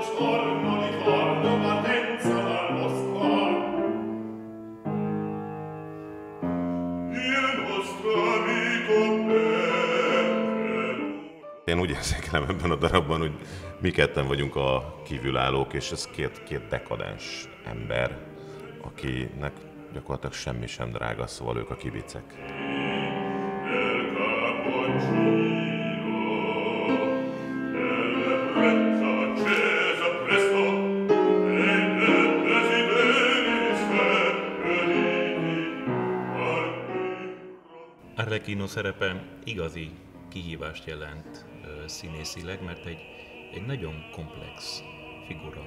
Én úgy érzékelem ebben a darabban, hogy mi ketten vagyunk a kívülállók, és ez két dekadens ember, akinek gyakorlatilag semmi sem drága, szóval ők a kibicek. Arlecchino szerepe igazi kihívást jelent színészileg, mert egy nagyon komplex figura.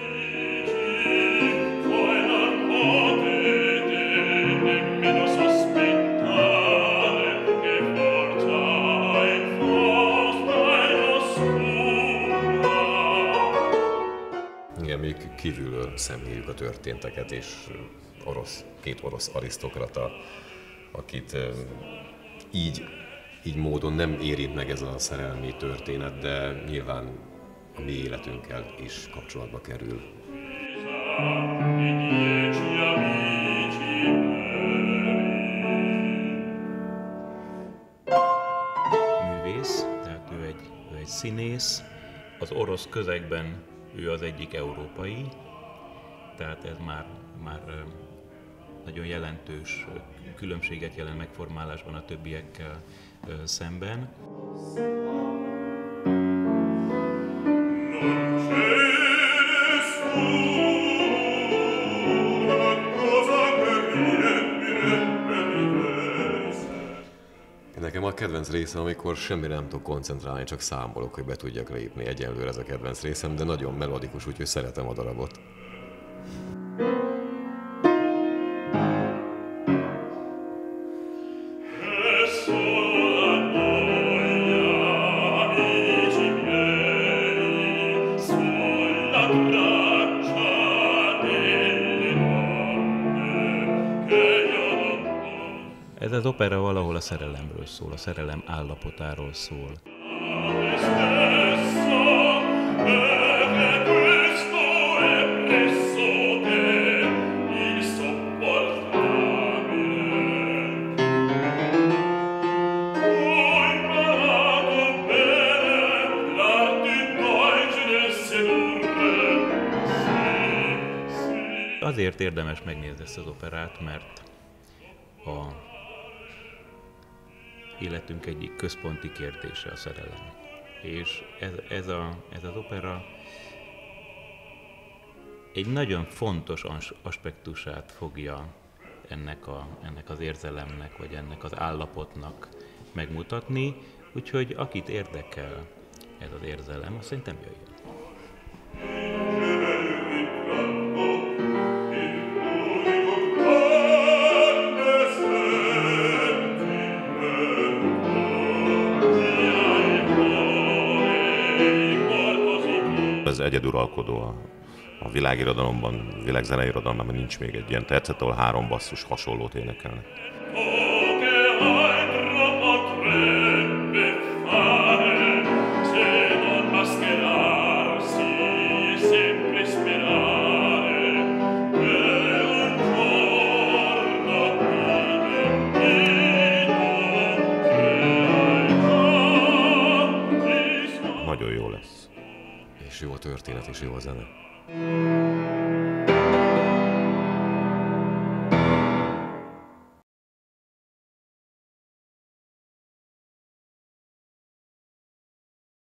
Igen, mi kívülről szemléljük a történteket, és két orosz arisztokrata, akit így módon nem érint meg ez a szerelmi történet, de nyilván a mi életünkkel is kapcsolatba kerül. Művész, tehát ő egy színész, az orosz közegben ő az egyik európai, tehát ez már nagyon jelentős különbséget jelent megformálásban a többiekkel szemben. Nekem a kedvenc részem, amikor semmire nem tudok koncentrálni, csak számolok, hogy be tudjak lépni. Egyenlőre ez a kedvenc részem, de nagyon melodikus, úgyhogy szeretem a darabot. Ez az opera valahol a szerelemről szól, a szerelem állapotáról szól. Azért érdemes megnézni ezt az operát, mert a életünk egyik központi kérdése a szerelem. És ez az opera egy nagyon fontos aspektusát fogja ennek az érzelemnek, vagy ennek az állapotnak megmutatni, úgyhogy akit érdekel ez az érzelem, azt szerintem jöjjön. Ez egyeduralkodó a világirodalomban, világzeneirodalomban nincs még egy ilyen tercet, ahol 3 basszus hasonlót énekelnek. Nagyon jó lesz. És jó a történet, és jó a zene.